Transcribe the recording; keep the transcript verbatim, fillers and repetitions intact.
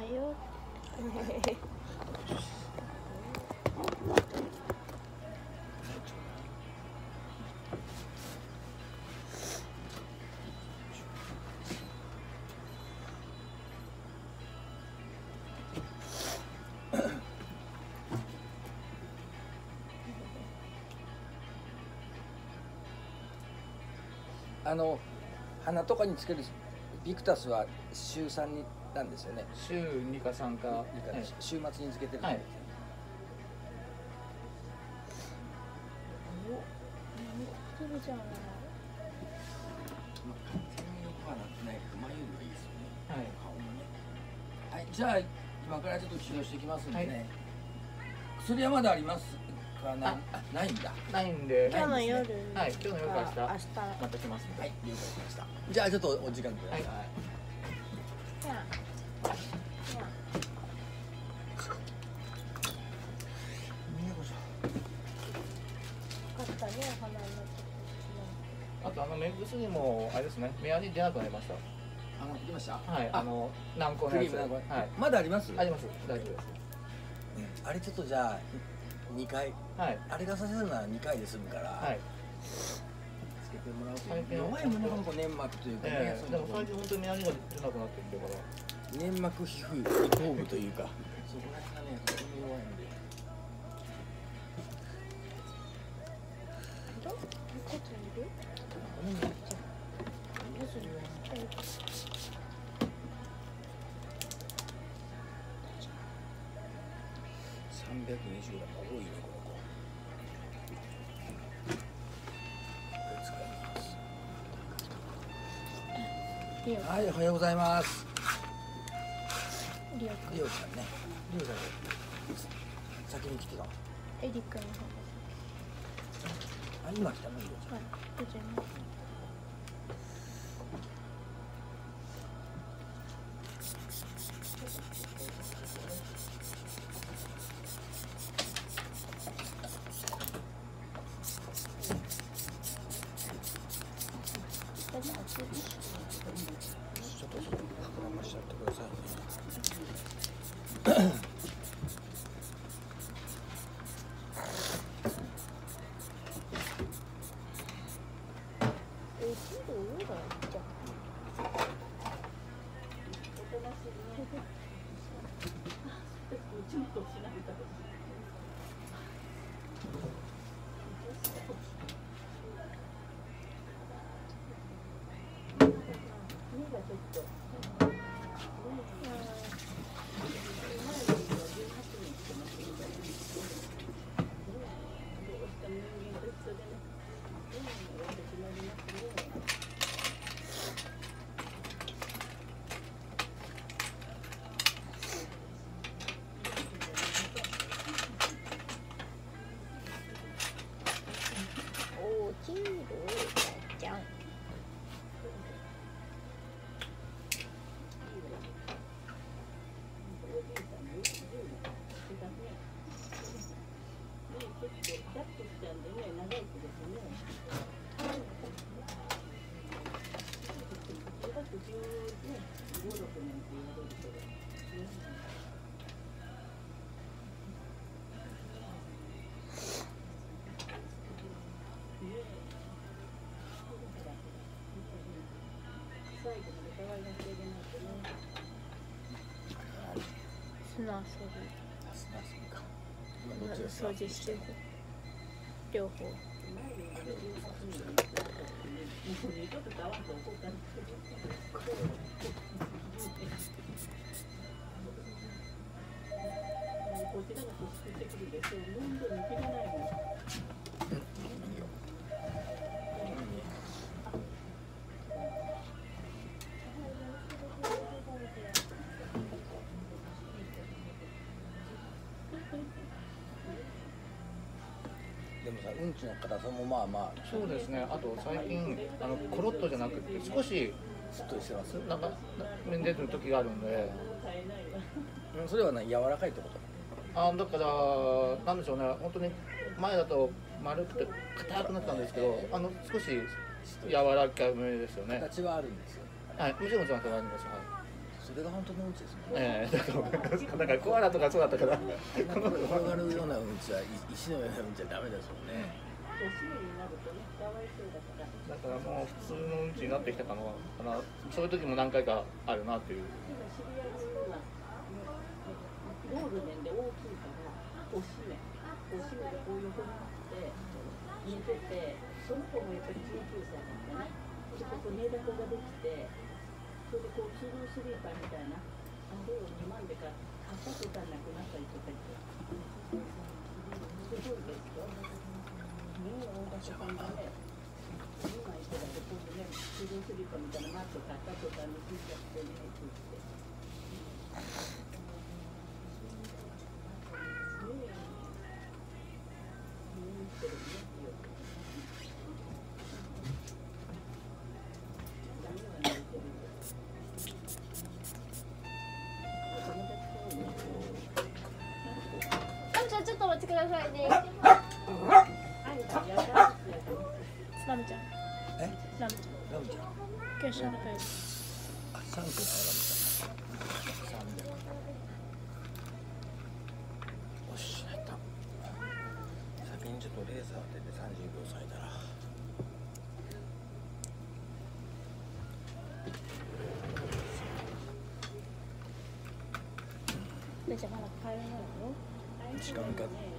よあの鼻とかにつけるビクタスは週さんになんですよね。 週にかさんか、はい、 週末につけてるんですよ、 はい。 お、来てるじゃん。 まあ、完全によくはなってないけど、前よりはいいですよね。 はい。 顔もね。はい、じゃあ今からちょっと治療していきますんでね。はい、薬はまだありますか？な、あ、ないんだ。 ないんで。 今日の夜。 はい、今日の夜から明日。 明日。 また来ますんで。 はい、了解しました。じゃあちょっとお時間ください。はい。 じゃあ。 あとあの目薬もあれですね、目に出なくなりました。 あの出ました。 はい、あの軟膏のやつ。はい。 まだあります？ あります。大丈夫です。 うん、あれちょっとじゃあにかい。はい。あれがさせるのはにかいで済むから。はい。つけてもらうと。弱いものがこう粘膜というかね。 でも最近本当に目にが出なくなってきてから。 粘膜皮膚リフォームというか。そこら辺がね、とても弱いんで。さんびゃくにじゅうグラム多いね、この子。はい、おはようございます。リオちゃんね。リオちゃん先に来てた。 エリ君の方。 あ、今来たのリオちゃん。 はい、こちらに。 ちょっと膨らましちゃってくださいね。 砂遊び。 砂遊びか。 掃除してる。両方。 でもさ、うんちの硬さもまあまあ。 そうですね。あと最近あのコロッとじゃなくて少ししっとりしてます。 なんか面出てる時があるんで。 うん、それはね、柔らかいってこと。 あ、だからなんでしょうね。本当に前だと丸くて硬くなったんですけど、あの少し柔らかめですよね。 形はあるんですよ。 はい、もちろんもちろんあるんです。はい。 そそれが本当のうんちですもんね。 ええー、だからコアラとかそうだったからこの転がるようなうんちは石のようなうんちはダメですもんね。 だからもう普通のうんちになってきたかな、そういう時も何回かあるなっていう。 ゴールデンで大きいからおしめおしめでこう横になって寝てて、その子もやっぱりじゅうきゅうさいだったね。でここ寝床ができて、それでこうツルースリーパーみたいなあれをにまんでか買った途端なくなったりとかしてすごいですよ。ねえ大場さんがねにまいいたらで今度ねツルースリーパーみたいなマット買った途端についちゃってねって言って。 ちょっとお待ちくださいね。ラムちゃん。 え？ ラムちゃん。 ラムちゃん。 今日一緒に帰る。 あ、三区のラムちゃん。三百。おし、やった。先にちょっとレーザー当てて三十秒咲いたら。 じゃあまだ帰らないの？ 時間か。